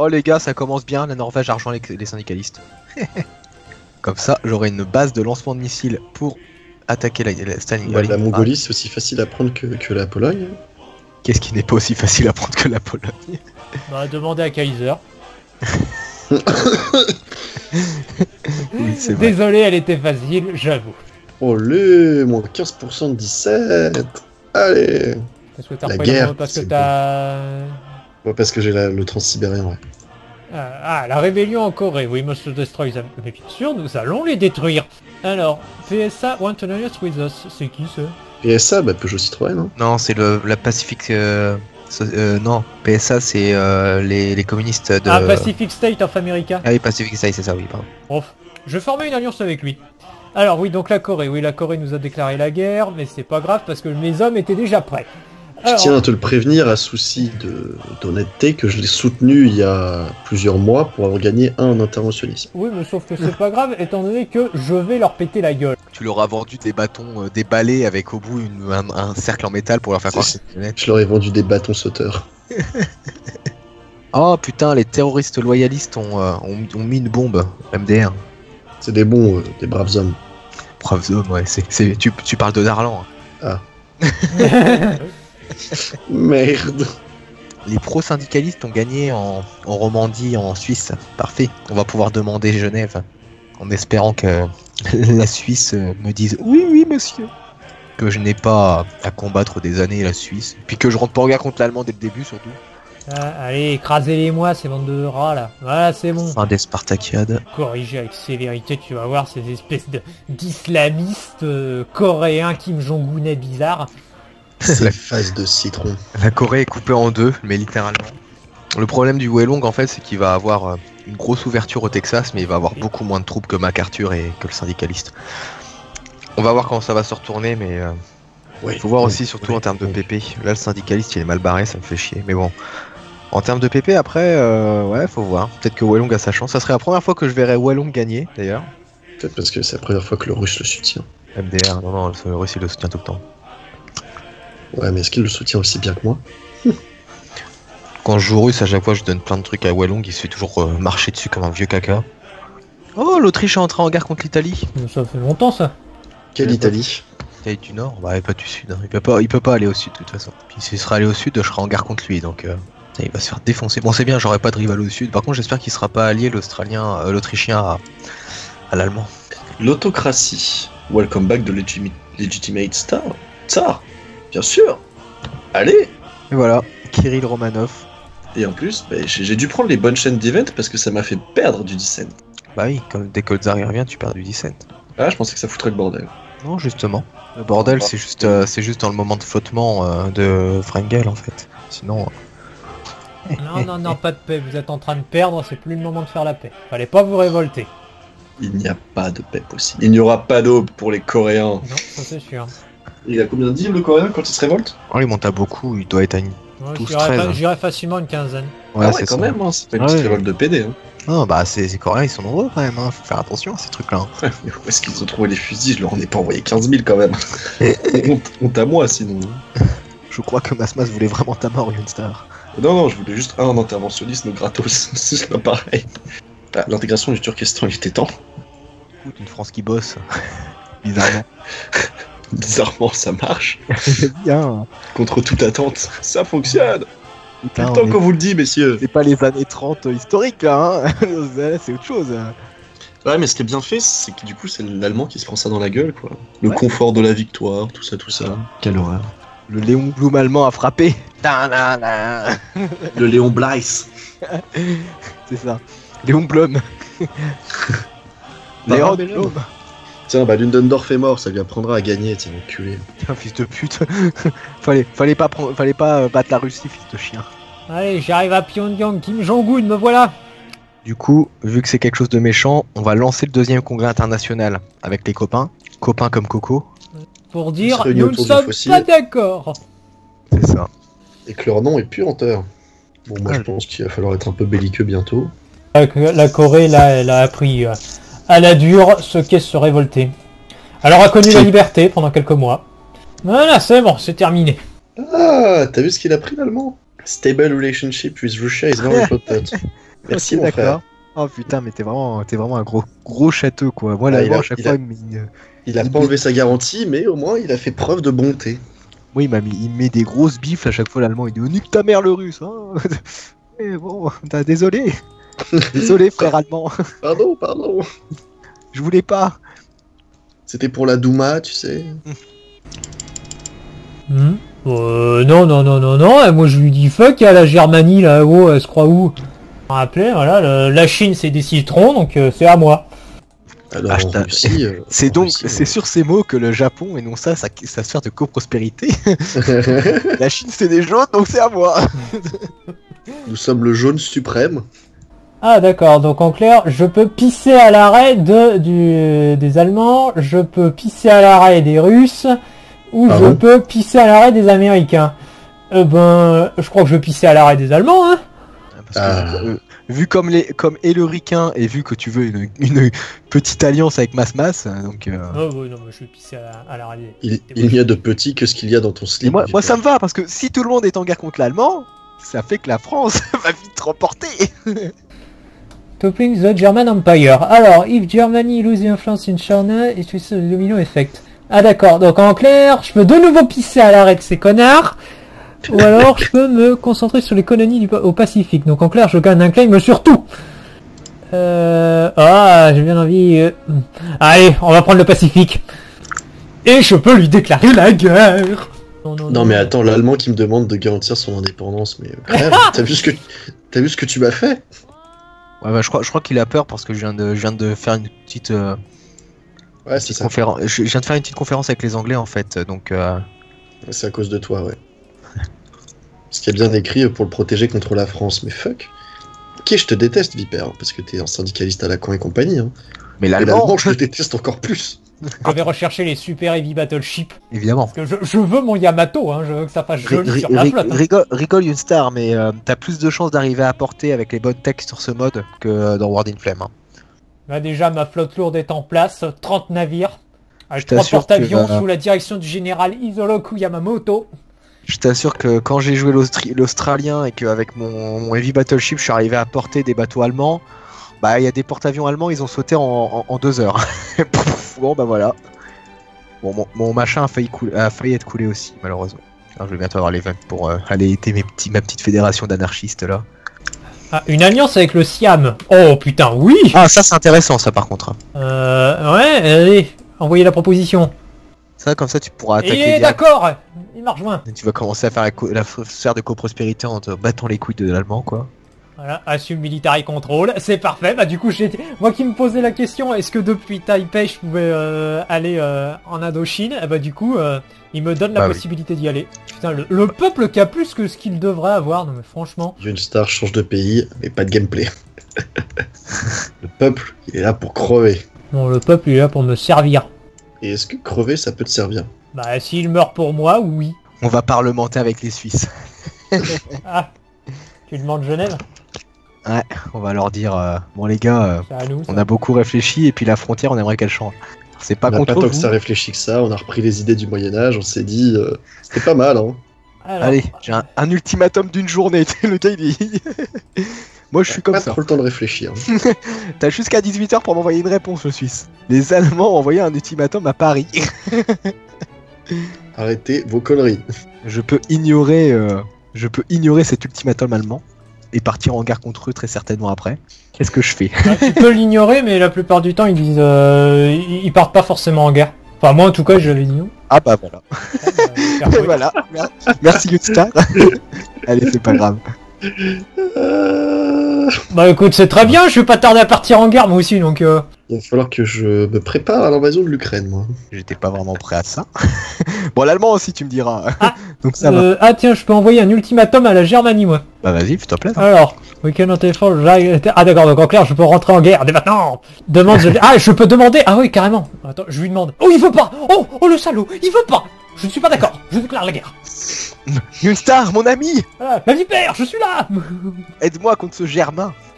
Oh les gars, ça commence bien, la Norvège a rejoint les syndicalistes. Comme ça, j'aurai une base de lancement de missiles pour attaquer la Stalingrad. La Mongolie, c'est aussi facile à prendre que la Pologne. Qu'est-ce qui n'est pas aussi facile à prendre que la Pologne? Bah, demandez à Kaiser. Oui, c'est vrai. Désolé, elle était facile, j'avoue. Olé, moins 15% de 17. Allez. Parce que t'as La repris guerre, le- parce que c'est t'as... Ouais, parce que j'ai le transsibérien, ouais. Ah, la rébellion en Corée, we must destroy them. Mais bien sûr, nous allons les détruire. Alors, PSA want an alliance with us, c'est qui ça? PSA, bah Peugeot Citroën, hein. Non, c'est la Pacific... non, PSA c'est les communistes de... Ah, Pacific State of America. Ah oui, Pacific State, c'est ça, oui, pardon. Bon, je formais une alliance avec lui. Alors oui, donc la Corée. Oui, la Corée nous a déclaré la guerre, mais c'est pas grave parce que mes hommes étaient déjà prêts. Je tiens à te le prévenir à souci d'honnêteté que je l'ai soutenu il y a plusieurs mois pour avoir gagné un interventionnisme. Oui, mais sauf que c'est pas grave, étant donné que je vais leur péter la gueule. Tu leur as vendu des bâtons, des balais avec au bout un cercle en métal pour leur faire croire que c'est honnête. Je leur ai vendu des bâtons sauteurs. Oh putain, les terroristes loyalistes ont mis une bombe, MDR. C'est des bons, des braves hommes. Braves hommes, ouais, tu parles de Darlan. Ah. Merde. Les pro-syndicalistes ont gagné en Romandie, en Suisse. Parfait. On va pouvoir demander Genève. En espérant que la Suisse me dise oui, oui, monsieur. Que je n'ai pas à combattre des années la Suisse. Puis que je rentre pas en guerre contre l'Allemand dès le début, surtout. Ah, allez, écrasez-les-moi, ces bandes de rats là. Voilà, c'est bon. Fin des Spartakiades. Corriger avec sévérité, tu vas voir ces espèces d'islamistes coréens Kim Jong-un bizarres. C'est face de citron. La Corée est coupée en deux, mais littéralement. Le problème du Wellong, en fait, c'est qu'il va avoir une grosse ouverture au Texas, mais il va avoir beaucoup moins de troupes que MacArthur et que le syndicaliste. On va voir comment ça va se retourner, mais Ouais, faut voir aussi, surtout en termes de PP. Là, le syndicaliste, il est mal barré, ça me fait chier. Mais bon, en termes de PP, après, ouais, faut voir. Peut-être que Wellong a sa chance. Ça serait la première fois que je verrais Wellong gagner, d'ailleurs. Peut-être parce que c'est la première fois que le russe le soutient. MDR, non, le russe, il le soutient tout le temps. Ouais, mais est-ce qu'il le soutient aussi bien que moi? Quand je joue russe, à chaque fois, je donne plein de trucs à Wellong, il se fait toujours marcher dessus comme un vieux caca. Oh, l'Autriche est entrée en guerre contre l'Italie. Ça fait longtemps ça. Quelle Italie? L'Italie du Nord, bah pas du Sud. Hein. Il peut pas aller au Sud de toute façon. Puis s'il sera allé au Sud, je serai en guerre contre lui, donc il va se faire défoncer. Bon, c'est bien, j'aurai pas de rival au Sud. Par contre, j'espère qu'il sera pas allié l'Autrichien à l'Allemand. L'autocratie. Welcome back de Legitimate Tsar. Bien sûr. Allez. Et voilà, Kirill Romanov. Et en plus, bah, j'ai dû prendre les bonnes chaînes d'event parce que ça m'a fait perdre du dissent. Bah oui, comme dès que le Tsar y revient, tu perds du dissent. Ah, je pensais que ça foutrait le bordel. Non, justement. Le bordel, c'est juste dans le moment de flottement de Frengel, en fait. Sinon... Non, pas de paix, vous êtes en train de perdre, c'est plus le moment de faire la paix. Fallait pas vous révolter. Il n'y a pas de paix possible. Il n'y aura pas d'aube pour les Coréens. Non, ça c'est sûr. Il a combien de d'îles le Coréen quand il se révolte? Oh, il monte à beaucoup, il doit être à une... Ouais, 12-13. j'irais facilement une quinzaine. Ouais, Ah ouais, c'est quand ça. même, hein. C'est pas une Ouais. petite révolte de PD. Hein. Non, bah ces Coréens, ils sont nombreux quand même, hein. Faut faire attention à ces trucs-là. Mais où est-ce qu'ils ont trouvé les fusils? Je leur en ai pas envoyé 15 000 quand même. honte à moi sinon. Je crois que Masmas voulait vraiment ta mort, Youngstar. Non, je voulais juste un interventionnisme gratos. C'est pas pareil. Ah, l'intégration du Turkestan, il était temps. Écoute, une France qui bosse. Bizarrement. Bizarrement, ça marche. Bien. Contre toute attente, ça fonctionne. Putain, Tout le temps qu'on vous le dit, messieurs. c'est pas les années 30 historiques là, hein. C'est autre chose. Ouais, mais ce qui est bien fait, c'est que du coup, c'est l'Allemand qui se prend ça dans la gueule, quoi. Le Ouais. confort de la victoire, tout ça. Quelle horreur. Le Léon Blum allemand a frappé. Le Léon Blaise. C'est ça. Léon Blum. Bah, Léon rappelez-le. Blum. Tiens, bah Ludendorff est mort, ça lui apprendra à gagner, tiens, enculé. Un fils de pute. fallait pas battre la Russie, fils de chien. Allez, j'arrive à Pyongyang, Kim Jong-un, me voilà. Du coup, vu que c'est quelque chose de méchant, on va lancer le deuxième congrès international avec les copains. Copains comme Coco. Pour dire, se réunit nous ne autour du sommes fossile. pas d'accord. C'est ça. Et que leur nom est puanteur. Bon, moi, je pense qu'il va falloir être un peu belliqueux bientôt. La Corée, là, elle a appris à la dure ce qu'est se révolter. Elle aura connu la liberté pendant quelques mois. Voilà, c'est bon, c'est terminé. Ah, t'as vu ce qu'il a pris l'allemand? Stable relationship with Russia is very important. Merci, Ok, mon frère. Oh putain, mais t'es vraiment un gros château, quoi. Moi, Ah, l'allemand, à chaque fois, Il a il pas met- enlevé sa garantie, mais au moins, il a fait preuve de bonté. oui, il me met des grosses bifles à chaque fois, l'allemand. Il dit, oh, nique ta mère, le russe, hein. Eh, bon, désolé. Désolé, frère allemand. Pardon, pardon. Je voulais pas. C'était pour la Douma, tu sais. Non, non, non, non, non, moi je lui dis fuck à la Germanie là-haut, elle se croit où? Rappelez, voilà, la Chine c'est des citrons, donc c'est à moi. Alors, Ah, en Russie, C'est sur ces mots que le Japon énonce sa sphère de coprospérité. La Chine, c'est des jaunes, donc c'est à moi. nous sommes le jaune suprême. Ah d'accord, donc en clair, je peux pisser à l'arrêt des Allemands, je peux pisser à l'arrêt des Russes, ou Ah je bon peux pisser à l'arrêt des Américains. Je crois que je vais pisser à l'arrêt des Allemands, hein. Parce que, vu comme est le ricain et vu que tu veux une petite alliance avec Mas, donc. Oh oui, non, mais je vais pisser à l'arrêt des... Il n'y a de petit que ce qu'il y a dans ton Et slip. moi, ça me va parce que si tout le monde est en guerre contre l'allemand, ça fait que la France va vite remporter. Toppling the German Empire. Alors, if Germany lose influence in China, it will the domino effect. Ah d'accord, donc en clair, je peux de nouveau pisser à l'arrêt de ces connards, ou alors je peux me concentrer sur les colonies au Pacifique. Donc en clair, je gagne un claim sur tout. J'ai bien envie... Allez, on va prendre le Pacifique. Et je peux lui déclarer la guerre. Non mais attends, l'allemand qui me demande de garantir son indépendance, mais crève, t'as vu ce que tu m'as fait? Ouais, bah, je crois qu'il a peur parce que je viens de faire une petite Ouais, c'est ça. conférence. Je viens de faire une petite conférence avec les Anglais en fait, donc. C'est à cause de toi, ouais. Parce qu'il y a bien écrit pour le protéger contre la France, mais fuck. Ok, je te déteste, Viper, parce que t'es un syndicaliste à la con et compagnie, hein. Mais Mais l'allemand, l'allemand, je le déteste encore plus. Je vais rechercher les Super Heavy Battleship. évidemment. Parce que je veux mon Yamato, hein, je veux que ça fasse joli sur la flotte. Hein. Rigole une star, mais t'as plus de chances d'arriver à porter avec les bonnes techs sur ce mode que dans World in Flame. Hein. Là déjà ma flotte lourde est en place, 30 navires, avec Je 3 t'assure porte-avions que, sous la direction du général Isoroku Yamamoto. Je t'assure que quand j'ai joué l'Australien et qu'avec mon Heavy Battleship je suis arrivé à porter des bateaux allemands, bah il y a des porte-avions allemands, ils ont sauté en 2 heures. Bon bah voilà. Bon mon machin a failli être coulé aussi malheureusement. Alors, je vais bientôt avoir les ventes pour aller aider ma petite fédération d'anarchistes là. Ah, une alliance avec le Siam. Oh putain oui. Ah ça c'est intéressant ça par contre. Ouais, allez, envoyez la proposition. Ça comme ça tu pourras attaquer. Et d'accord, il m'a rejoint. Et tu vas commencer à faire la sphère de coprospérité en te battant les couilles de l'allemand quoi. Voilà, assume military control, c'est parfait. Bah du coup, moi qui me posais la question, est-ce que depuis Taipei je pouvais aller en Indochine? Bah du coup, il me donne la possibilité d'y aller. Putain, le peuple qui a plus que ce qu'il devrait avoir, non mais franchement. Une star change de pays, mais pas de gameplay. Le peuple, il est là pour crever. Non, le peuple il est là pour me servir. Et est-ce que crever, ça peut te servir? Bah s'il meurt pour moi, oui. On va parlementer avec les Suisses. Ah, tu demandes Genève? Ouais, on va leur dire bon les gars, C'est à nous, ça. on a beaucoup réfléchi et puis la frontière on aimerait qu'elle change. C'est pas On n'a contre pas tant vous. que ça réfléchi que ça, on a repris les idées du Moyen-Âge, on s'est dit, c'était pas mal, hein. Alors, Allez, j'ai un ultimatum d'une journée. Le gars il dit. Moi je suis comme Pas ça. trop le temps de réfléchir. T'as jusqu'à 18h pour m'envoyer une réponse, le Suisse. Les Allemands ont envoyé un ultimatum à Paris. Arrêtez vos conneries. Je peux ignorer cet ultimatum allemand et partir en guerre contre eux très certainement après. Qu'est-ce que je fais? bah, tu peux l'ignorer, mais la plupart du temps ils disent, ils partent pas forcément en guerre. Enfin moi en tout cas j'avais dit non. Ah bah voilà. Ah, bah, Et voilà. Merci Youtstar. Allez, c'est pas grave. Bah écoute, c'est très bien, je vais pas tarder à partir en guerre moi aussi, donc Il va falloir que je me prépare à l'invasion de l'Ukraine, moi. J'étais pas vraiment prêt à ça. Bon, l'allemand aussi, tu me diras. Donc ça va. Ah tiens, je peux envoyer un ultimatum à la Germanie moi. Bah vas-y, fais-toi plaisir. Alors, we cannot afford... Ah d'accord, donc en clair, je peux rentrer en guerre dès maintenant. Ah, je peux demander... Ah oui, carrément. Attends, je lui demande. Oh, il veut pas. Oh le salaud, il veut pas. Je ne suis pas d'accord, je déclare la guerre. Youtstar, mon ami, Voilà, la vipère, je suis là. aide-moi contre ce Germain.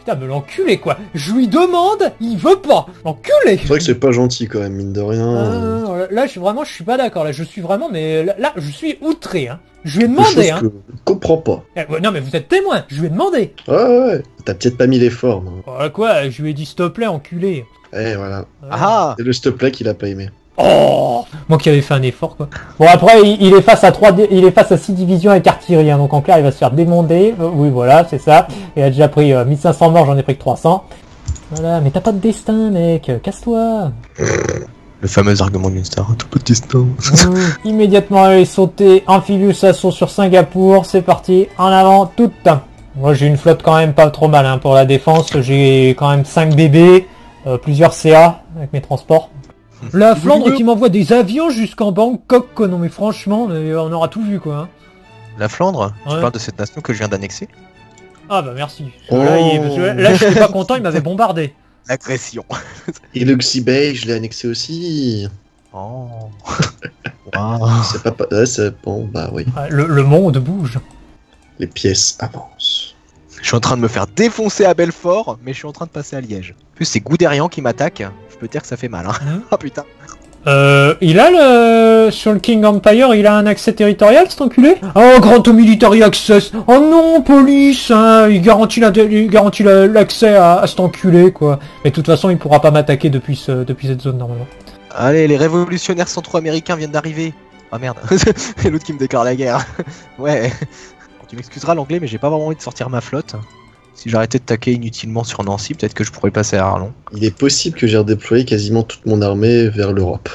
Putain, mais l'enculé quoi. Je lui demande, il veut pas. L'enculé. C'est vrai que c'est pas gentil quand même, mine de rien. Là, je suis pas d'accord. Là, je suis vraiment, mais là, je suis outré. Hein. Je lui ai demandé. Hein. Que je comprends pas. Non, mais vous êtes témoin. Je lui ai demandé. Ouais. T'as peut-être pas mis les formes. Voilà quoi. Je lui ai dit s'il te plaît, enculé. Voilà. Ah. C'est le s'il te plaît qu'il a pas aimé. Oh, moi qui avais fait un effort quoi. Bon après il est face à 6 divisions avec artillerie, hein, donc en clair il va se faire démonter. Oui voilà c'est ça. Il a déjà pris 1500 morts, j'en ai pris que 300. Voilà, mais t'as pas de destin mec, casse-toi. Le fameux argument d'une star, t'as pas de destin. Immédiatement aller sauter, Amphibious assaut sur Singapour, c'est parti, en avant, tout. Moi j'ai une flotte quand même pas trop mal hein, pour la défense, j'ai quand même 5 bébés, plusieurs CA avec mes transports. La Flandre qui m'envoie des avions jusqu'en Bangkok, quoi. Non mais franchement, on aura tout vu quoi. Hein. La Flandre? Ouais. Tu parles de cette nation que je viens d'annexer? Ah bah merci. Là je suis pas content, il m'avait bombardé. L'agression. Et le Xibei, je l'ai annexé aussi. Oh. Wow. C'est pas... Ouais, c'est bon, bah oui. Le monde bouge. Les pièces avancent. Je suis en train de me faire défoncer à Belfort, mais je suis en train de passer à Liège. En plus c'est Guderian qui m'attaque. Je peux dire que ça fait mal. Hein. Oh putain. Il a sur le King Empire, il a un accès territorial, cet enculé. Oh, Grand Military Access. Oh non, police, hein, il garantit l'accès à cet enculé, quoi. Mais de toute façon, il pourra pas m'attaquer depuis cette zone, normalement. Allez, les révolutionnaires centro-américains viennent d'arriver. Ah merde, c'est l'autre qui me déclare la guerre. Ouais. Tu m'excuseras l'anglais, mais j'ai pas vraiment envie de sortir ma flotte. Si j'arrêtais de taquer inutilement sur Nancy, peut-être que je pourrais passer à Arlon. Il est possible que j'ai redéployé quasiment toute mon armée vers l'Europe.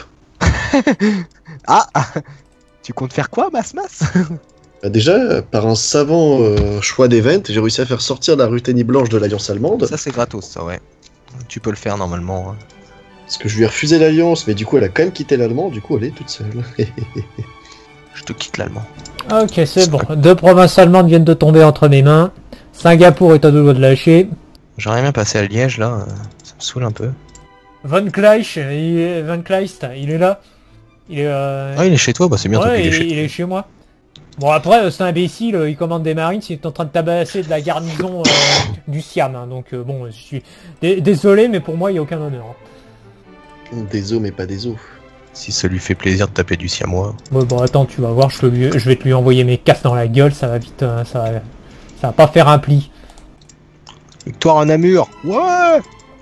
Ah. Tu comptes faire quoi, Mas? Bah déjà, par un savant choix d'event, j'ai réussi à faire sortir la Ruthénie blanche de l'Alliance allemande. Ça c'est gratos, ça ouais. Tu peux le faire normalement. Parce que je lui ai refusé l'Alliance, mais du coup elle a quand même quitté l'Allemand, du coup elle est toute seule. Je te quitte l'Allemand. Ok, c'est bon. 2 provinces allemandes viennent de tomber entre mes mains. Singapour est à 2 doigts de lâcher. J'aurais bien passé à Liège là, ça me saoule un peu. Von Kleist, il est là. Il est, Ah il est chez toi, bah c'est bien toi ouais, qu'il est chez toi. il est chez moi. Bon après c'est un imbécile, il commande des marines, il est en train de tabasser de la garnison du Siam, hein, donc bon je suis désolé mais pour moi il n'y a aucun honneur. Des os mais pas des os. Si ça lui fait plaisir de taper du siamois. Ouais, bon attends tu vas voir, je vais te lui envoyer mes casses dans la gueule, ça va vite, ça va pas faire un pli. Victoire en Namur. Ouais.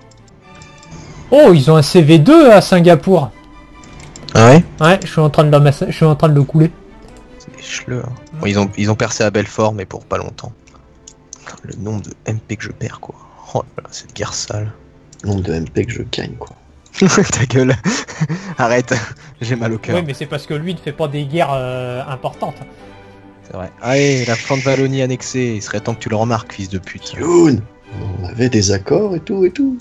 Oh ils ont un CV2 à Singapour. Ah ouais. Ouais, je suis en train de le couler. C'est des chleux. Hein. Bon, ils ont percé à Belfort mais pour pas longtemps. Le nombre de MP que je perds quoi. Oh là là, cette guerre sale. Le nombre de MP que je gagne quoi. Ta gueule. Arrête. J'ai mal au cœur. Oui mais c'est parce que lui ne fait pas des guerres importantes. C'est vrai. Allez, la Flandre Wallonie annexée. Il serait temps que tu le remarques, fils de pute. Youn, on avait des accords et tout. Et tout.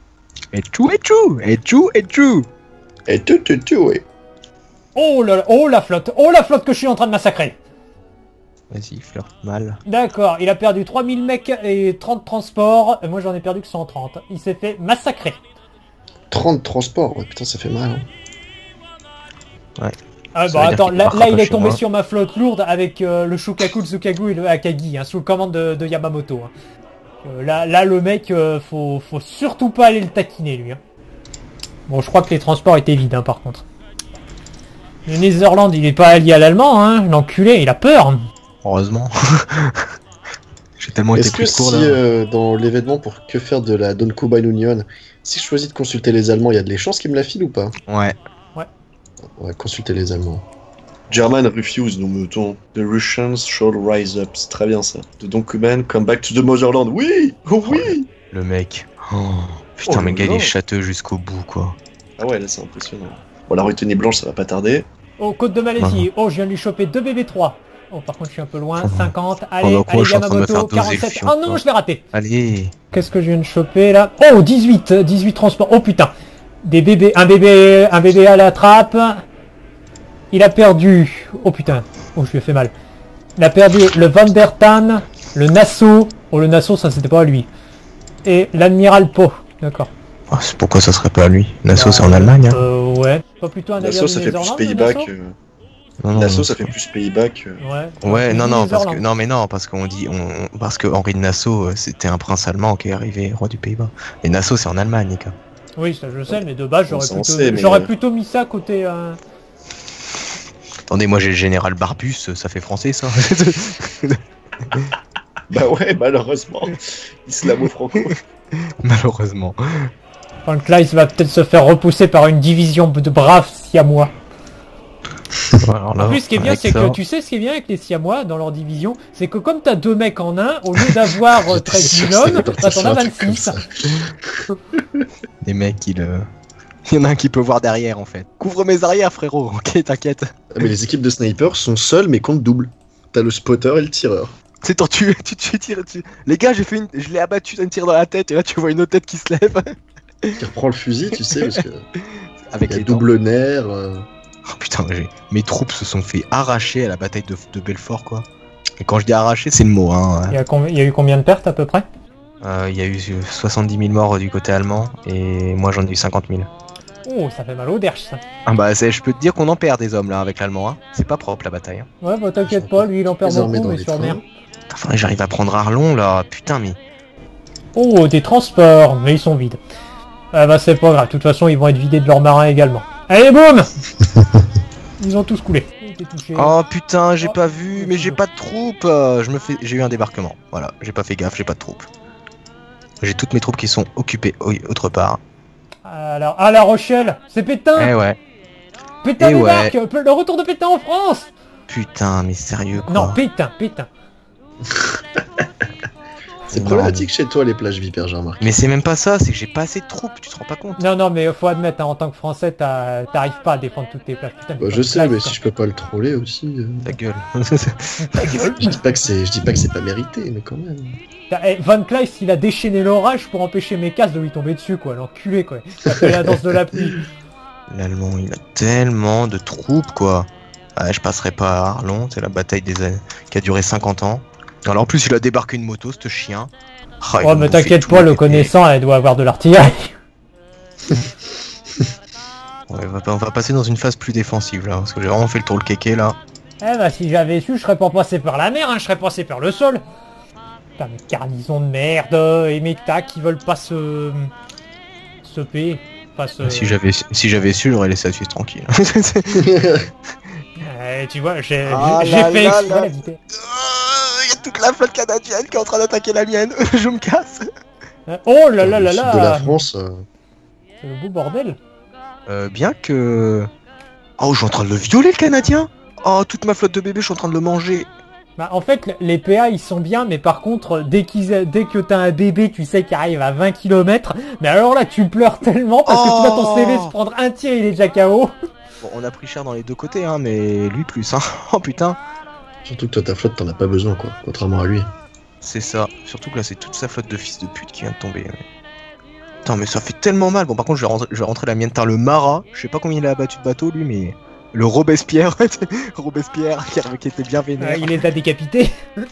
Oui. Oh là là, oh la flotte que je suis en train de massacrer. Vas-y, flirte mal. D'accord, il a perdu 3000 mecs et 30 transports. Et moi j'en ai perdu que 130. Il s'est fait massacrer. 30 transports, ouais, putain ça fait mal. Hein. Ouais. Ah bah attends, là il est tombé sur ma flotte lourde avec le Shokaku, le Tsukagu et le Akagi, hein, sous le commande de Yamamoto. Hein. Là le mec, faut surtout pas aller le taquiner lui. Hein. Bon je crois que les transports étaient vides hein, par contre. Le Netherland il est pas allié à l'allemand, hein, l'enculé, il a peur. Heureusement. J'ai tellement été plus court là. Est-ce que si dans l'événement pour que faire de la Donkoban Union, si je choisis de consulter les Allemands, il y a de les chances qu'ils me la filent ou pas? Ouais. On va consulter les Allemands. German refuse, donc mettons. The Russians shall rise up. C'est très bien ça. The Donkoban come back to the motherland. Oui! Oh oui! Le mec. Oh, putain, mais le gars il est châteux jusqu'au bout quoi. Ah ouais, là c'est impressionnant. Bon, la Ruthénie blanche ça va pas tarder. Oh, côte de Malaisie. Oh, je viens de lui choper 2 BB3. Oh, par contre, je suis un peu loin. 50. Allez, Yamamoto. 47. Oh non, je l'ai raté. Allez. Qu'est-ce que je viens de choper là? Oh, 18 transports. Oh putain. Des bébés. Un bébé à la trappe. Il a perdu. Oh putain. Oh, je lui ai fait mal. Il a perdu le Van der Tann, le Nassau. Oh, le Nassau, ça c'était pas à lui. Et l'Admiral Po. D'accord. Oh, c'est pourquoi ça serait pas à lui? Nassau c'est en Allemagne. Hein. Ouais. Pas plutôt un navire Nassau ça fait plus Pays-Bas que... Non, Nassau, ça fait plus Pays-Bas que... Ouais, non, parce que parce qu'on dit parce que Henri de Nassau, c'était un prince allemand qui est arrivé roi du Pays-Bas. Et Nassau, c'est en Allemagne, les gars. Oui, ça je sais, mais de base, j'aurais plutôt mis ça côté... Attendez, moi j'ai le général Barbus, ça fait français, ça. Bah ouais, malheureusement. Islamo-franco. Malheureusement. Van Kleist va peut-être se faire repousser par une division de braves siamois. Alors là, en plus, ce qui est bien, c'est que tu sais ce qui est bien avec les siamois dans leur division, c'est que comme t'as 2 mecs en un, au lieu d'avoir 13 000 hommes, bah t'en as 26. Les mecs, il y en a un qui peut voir derrière en fait. Couvre mes arrières, frérot. Ok, t'inquiète. Ah, mais les équipes de snipers sont seules mais comptent double. T'as le spotter et le tireur. C'est toi, tu tires dessus. Les gars, je l'ai abattu d'un tir dans la tête et là tu vois une autre tête qui se lève. Qui reprend le fusil, tu sais, parce que. Avec les les doubles nerfs. Oh putain, mes troupes se sont fait arracher à la bataille de Belfort, quoi. Et quand je dis arracher, c'est le mot, hein. Il y a eu combien de pertes à peu près? Il y a eu 70 000 morts du côté allemand et moi j'en ai eu 50 000. Oh, ça fait mal au derche, ça. Ah bah, je peux te dire qu'on en perd des hommes là avec l'allemand, hein. C'est pas propre la bataille. Hein. Ouais, bah t'inquiète pas, lui il en perd beaucoup, mais sur mer. Enfin, j'arrive à prendre Arlon là, putain, mais. Oh, des transports, mais ils sont vides. Ah bah c'est pas grave, de toute façon ils vont être vidés de leurs marins également. Allez boum. Ils ont tous coulé. Oh putain, j'ai pas vu, mais j'ai pas de troupes. J'ai eu un débarquement. Voilà, j'ai pas fait gaffe, j'ai pas de troupes. J'ai toutes mes troupes qui sont occupées autre part. Alors, à La Rochelle, c'est Pétain. Eh ouais. Pétain débarque, le retour de Pétain en France. Putain, mais sérieux quoi. Non, Pétain. C'est problématique chez toi les plages vipères, j'ai remarqué. Mais c'est même pas ça, c'est que j'ai pas assez de troupes, tu te rends pas compte. Non, mais faut admettre, hein, en tant que Français, t'arrives pas à défendre toutes tes plages. Putain, bah, je sais, mais si je peux pas le troller aussi... Ta gueule. Ta gueule. Je dis pas que c'est pas mérité, mais quand même. Van Kleist, il a déchaîné l'orage pour empêcher mes cases de lui tomber dessus, quoi. L'enculé, quoi. Ça fait la danse de la pluie. L'Allemand, il a tellement de troupes, quoi. Ouais, je passerai pas à Arlon, c'est la bataille des années qui a duré 50 ans. Alors en plus il a débarqué une moto, ce chien. Oh mais t'inquiète pas, le connaissant, elle doit avoir de l'artillerie. Ouais, on va passer dans une phase plus défensive là, parce que j'ai vraiment fait le tour le kéké là. Eh bah si j'avais su, je serais pas passé par la mer, hein, je serais passé par le sol. Putain mais garnison de merde, et mes tacs qui veulent pas se payer. Si j'avais su, j'aurais laissé la Suisse tranquille. Tu vois, j'ai fait exprès la vitesse. Il y a toute la flotte canadienne qui est en train d'attaquer la mienne. Je me casse. Oh là là là là. De la France. C'est le beau bordel. Bien que... Oh, je suis en train de le violer le Canadien. Oh, toute ma flotte de bébés, je suis en train de le manger. Bah en fait, les PA ils sont bien, mais par contre, dès que t'as un bébé, tu sais qu'il arrive à 20 km, mais alors là tu pleures tellement parce que tu vois ton CV se prendre un tir, il est déjà KO. Bon, on a pris cher dans les deux côtés, hein, mais lui plus, hein. Oh putain. Surtout que toi, ta flotte, t'en as pas besoin, quoi, contrairement à lui. C'est ça. Surtout que là, c'est toute sa flotte de fils de pute qui vient de tomber. Putain, mais ça fait tellement mal. Bon, par contre, je vais rentrer la mienne. T'as le Marat. Je sais pas combien il a abattu de bateaux, lui, mais... Le Robespierre. Robespierre, qui était bien vénère. Il les a décapités.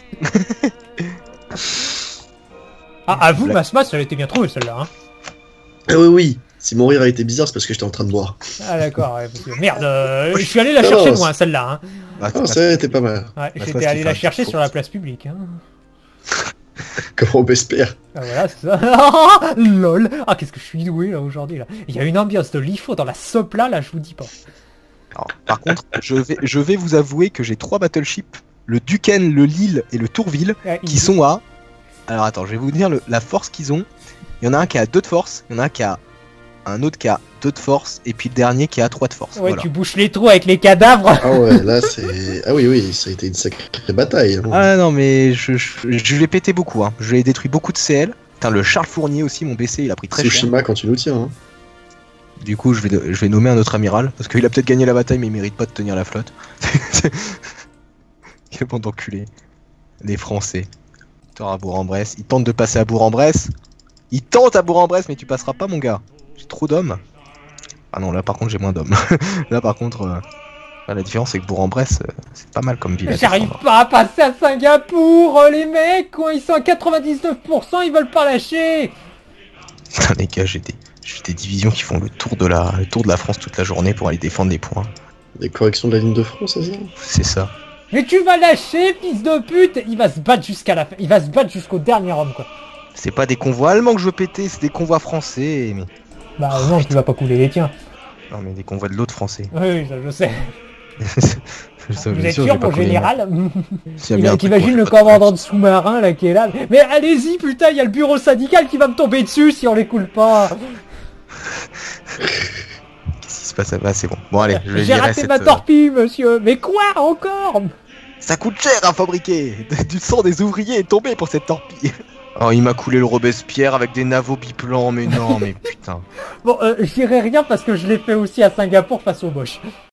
Ah, avoue, Masmas, elle était bien trouvée, celle-là, hein. Ah oui. Si mon rire a été bizarre, c'est parce que j'étais en train de boire. Ah d'accord, ouais, parce que merde, je suis allé la chercher loin, celle-là. Hein. Ah, ça était pas mal. Ouais, j'étais allé la chercher sur la place publique. Hein. Comme Robespierre. Ah voilà, c'est ça. Lol. Ah, qu'est-ce que je suis doué là aujourd'hui là. Il y a une ambiance de l'IFO dans la sopla là, je vous dis pas. Alors, par contre, je vais vous avouer que j'ai 3 battleships, le Duquesne, le Lille et le Tourville, qui sont à... Alors attends, je vais vous dire la force qu'ils ont. Il y en a un qui a 2 de force, il y en a un qui a... Un autre qui a 2 de force, et puis le dernier qui a 3 de force. Ouais, voilà. Tu bouches les trous avec les cadavres. Ah ouais, là c'est... Ah oui, ça a été une sacrée bataille. Hein. Ah non, mais je l'ai pété beaucoup, hein. Je lui ai détruit beaucoup de CL. Putain, le Charles Fournier aussi, mon BC, il a pris très cher. Tsushima quand tu nous tiens. Hein. Du coup, je vais nommer un autre amiral, parce qu'il a peut-être gagné la bataille, mais il mérite pas de tenir la flotte. Quel bande d'enculés. Les Français. À Bourg-en-Bresse. Ils tentent de passer à Bourg-en-Bresse. Ils tentent à Bourg-en-Bresse, mais tu passeras pas, mon gars. J'ai trop d'hommes. Ah non, là par contre j'ai moins d'hommes. Là par contre, la différence c'est que Bourg-en-Bresse, c'est pas mal comme ville. J'arrive pas à passer à Singapour, les mecs, quand ils sont à 99%, ils veulent pas lâcher. Putain les gars, j'ai des divisions qui font le tour de la France toute la journée pour aller défendre des points. Des corrections de la ligne de front, c'est ça? C'est ça. Mais tu vas lâcher, fils de pute! Il va se battre jusqu'à la fin. Il va se battre jusqu'au dernier homme, quoi. C'est pas des convois allemands que je veux péter, c'est des convois français. Mais... Bah non, tu vas pas couler les tiens. Non, mais des convois de l'autre français. Oui, ça je sais. Vous êtes sûr, sûr, mon général? T'imagines T'imagines le commandant de sous-marin, là, qui est là. Mais allez-y, putain, il y a le bureau syndical qui va me tomber dessus si on les coule pas. Qu'est-ce qui se passe là-bas? C'est bon. Bon, allez, je vais J'ai virer raté ma torpille, monsieur. Mais quoi, encore? Ça coûte cher à fabriquer. Du sang des ouvriers est tombé pour cette torpille. Oh, il m'a coulé le Robespierre avec des navaux biplans, mais non, mais putain. Bon, je dirais rien parce que je l'ai fait aussi à Singapour face aux Boches.